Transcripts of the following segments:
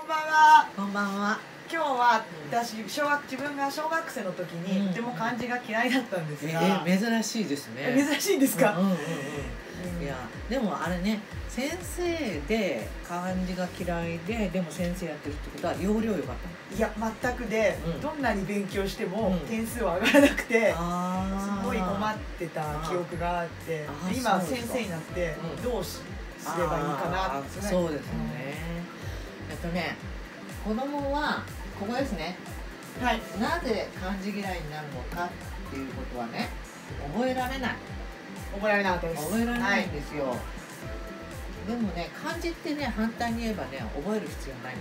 んばんは。 こんばんは。 今日は私自分が小学生の時にとても漢字が嫌いだったんですが、 珍しいですね。 珍しいんですか？ いやでもあれね、先生で漢字が嫌いででも先生やってるってことは要領良かったの？ いや全くで、どんなに勉強しても点数は上がらなくて、すごい困ってた記憶があって、今先生になってどうすればいいかなって。 そうですね。子供はここですね。 はい。 なぜ漢字嫌いになるのかっていうことはね、覚えられない。 覚えられなかったです。 覚えられないんですよ。でもね、漢字ってね、反対に言えばね、覚える必要ない。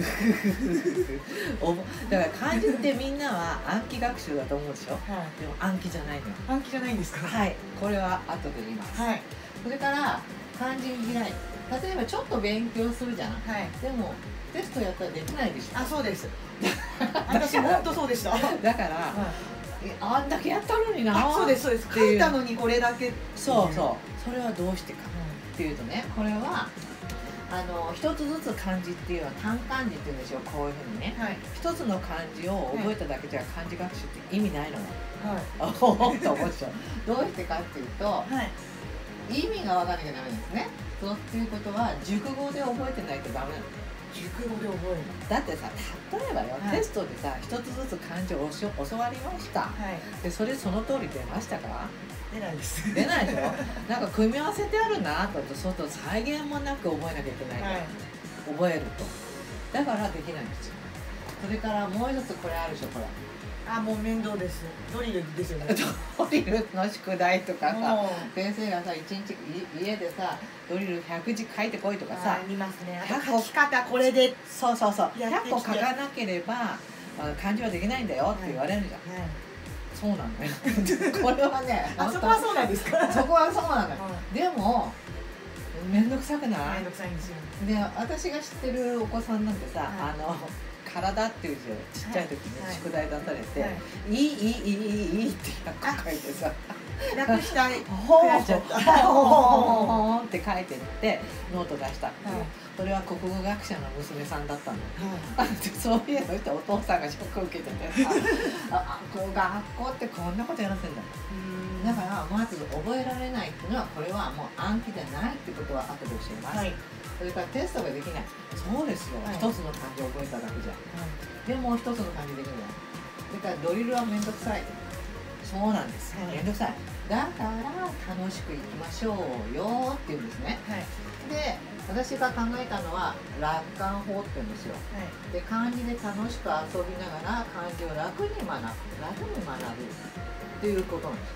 だから漢字ってみんなは暗記学習だと思うでしょ。でも暗記じゃないのよ。 暗記じゃないんですか？ はい、これは後で言います。 はい。 それから漢字嫌い。例えばちょっと勉強するじゃん。 はい。 でもテストやったらできないでしょ。 あ、そうです。私本当そうでした。 だから、あんだけやったのにな。 そうですそうです。書いたのにこれだけ。 そうそう。それはどうしてかっていうとね、これは一つずつ漢字っていうのは単漢字って言うんですよ。こういうふうにね。一つの漢字を覚えただけじゃ漢字学習って意味ないの。はい。思うでしょ。どうしてかっていうと、意味が分からなきゃダメなんですね。そうっていうことは熟語で覚えてないとダメなの。 熟語で覚える。 だってさ、例えばよ、テストでさ、一つずつ漢字を教わりました。で、その通り出ましたか？ 出ないです。 出ないでしょ。なんか組み合わせてあるなと、そうすると再現もなく覚えなきゃいけないから、覚えると。だからできないんですよ。それからもう一つこれあるでしょ、これ。 あ、もう面倒です。ドリルですよね。 ドリルの宿題とかさ、先生がさ、一日家でさ、ドリル100字書いてこいとかさ、 見ますね。書き方これで、 そうそうそう、100個書かなければ漢字はできないんだよって言われるじゃん。そうなんだよ。これはね、 あそこはそうなんですか？ そこはそうなのよ。でも面倒くさくない？ 面倒くさいんですよ。 で、私が知ってるお子さんなんてさ、体っていう字をちっちゃい時に宿題出されて「いい」って100個書いてさ、 楽したいほーって書いてってノート出したっていう。それは国語学者の娘さんだったの。そういうのってお父さんがショック受けててさ、学校ってこんなことやらせんだ。だからまず覚えられないっていうのは、これはもう暗記じゃないってことは後で教えます。それからテストができない。そうですよ。一つの漢字を覚えただけじゃ。でもう一つの漢字できない。それからドリルはめんどくさい。そうなんです。めんどくさい。だから楽しくいきましょうよっていうんですね。で、私が考えたのは楽観法って言うんですよ。で、漢字で楽しく遊びながら漢字を楽に学ぶっていうことなんです。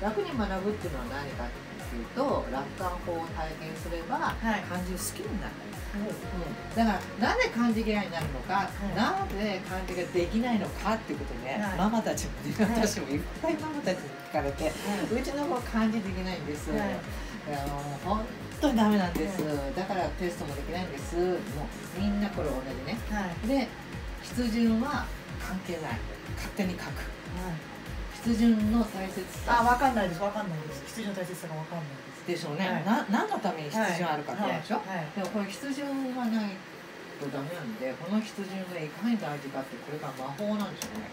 楽に学ぶっていうのは何かっていうと、楽観法を体験すれば漢字を好きになる。だからなぜ漢字嫌いになるのか、なぜ漢字ができないのかっていうことで、ママたちもね、私もいっぱいママたちに聞かれて、うちの子漢字できないんです。本当にダメなんです。だからテストもできないんです。もうみんなこれ同じね。で、筆順は関係ない。勝手に書く。筆順の大切さ。 わかんないです。わかんないです。筆順の大切さがわかんないです。 でしょうね。何のために筆順あるかってでしょ。でもこれ筆順がないとダメなんで、この筆順がいかに大事かって、これが魔法なんですよね。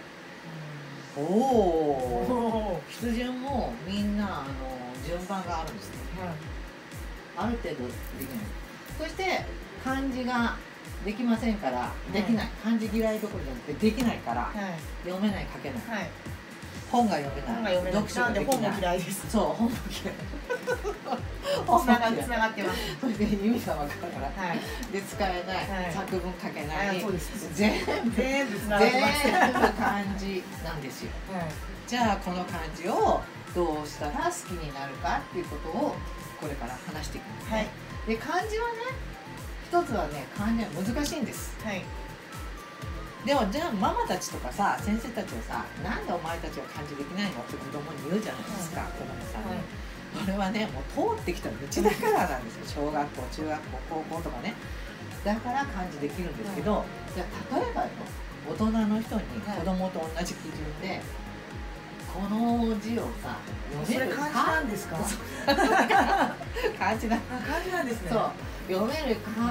筆順もみんな順番があるんですね。ある程度できない。そして漢字ができませんから、できない。漢字嫌いどころじゃなくてできないから、読めない書けない。本が読めない。読書ができない。本も嫌いです。そう、本も嫌い。 つながってます。 それで意味が分からない。で、使えない。作文書けない。全部漢字なんですよ。じゃあこの漢字をどうしたら好きになるかっていうことをこれから話していくんですね。で、漢字はね、一つはね、漢字は難しいんです。でもじゃあママたちとかさ、先生たちはさ、なんでお前たちは漢字できないのって子供に言うじゃないですか、子供さんに。これはね、もう通ってきた道だからなんですよ。小学校、中学校、高校とかね。だから漢字できるんですけど、じゃあ例えばよ、大人の人に子供と同じ基準でこの字をさ読めるか。 それ漢字なんですか？ 漢字だ。 漢字なんですね。 そう、読めるか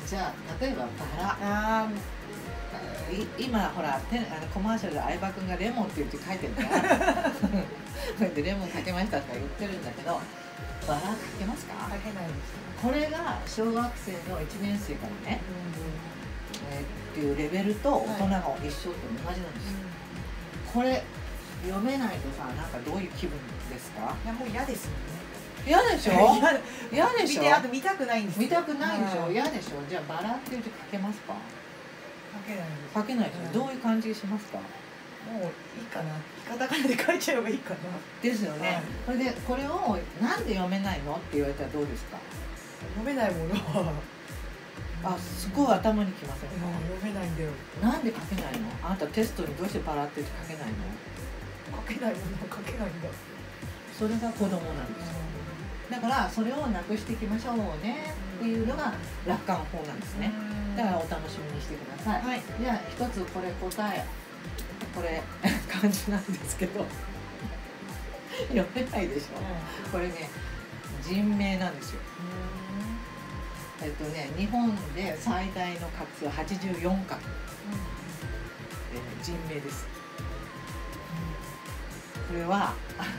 じゃあ例えばバラ、 あ今ほらコマーシャルで相葉君がレモンって言って書いてるからこうやってレモンかけましたとか言ってるんだけど、バラかけますか？ かけないです。 これが小学生の1年生からね、っていうレベルと大人が一緒と同じなんですよ。これ読めないとさ、なんかどういう気分ですか？ いやもう嫌ですよね。 嫌でしょ？嫌でしょ？ あと見たくないんです。 見たくないでしょ？嫌でしょ？じゃあバラっていう字書けますか？ 書けないです。 書けないでしょ？どういう感じしますか？ もういいかな。カタカナで書いちゃえばいいかな。 ですよね。それでこれをなんで読めないのって言われたらどうですか？ 読めないものはすごい頭にきませんか？ 読めないんだよ。 なんで書けないの？あなたテストにどうしてバラって書けないの？ 書けないものは書けないんだ。 それが子供なんですよ。だからそれをなくしていきましょうねっていうのが楽観法なんですね。だからお楽しみにしてください。はい、じゃあ一つこれ答え、これ漢字なんですけど読めないでしょ。これね人名なんですよ。日本で最大の画数84画、人名です。これは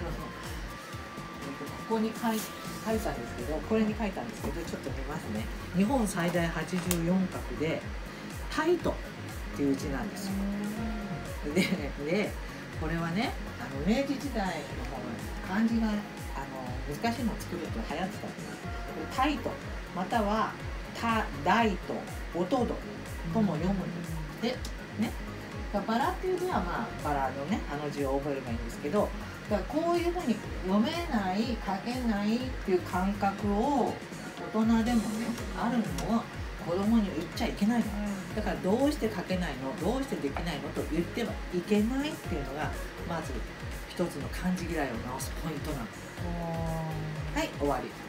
ここに書いたんですけど、これに書いたんですけど、ちょっと見ますね。日本最大84画でタイトっていう字なんですよ。でこれはね、明治時代の漢字が難しいのを作ると流行ってたんです。タイトまたはダイト、オトドとも読むんです。でね、バラっていう字はバラのね字を覚えればいいんですけど、だからこういうふうに読めない書けないっていう感覚を大人でもねあるのは子供に言っちゃいけないの。だからどうして書けないの、どうしてできないのと言ってはいけないっていうのがまず一つの漢字嫌いを直すポイントなんです。はい、終わり。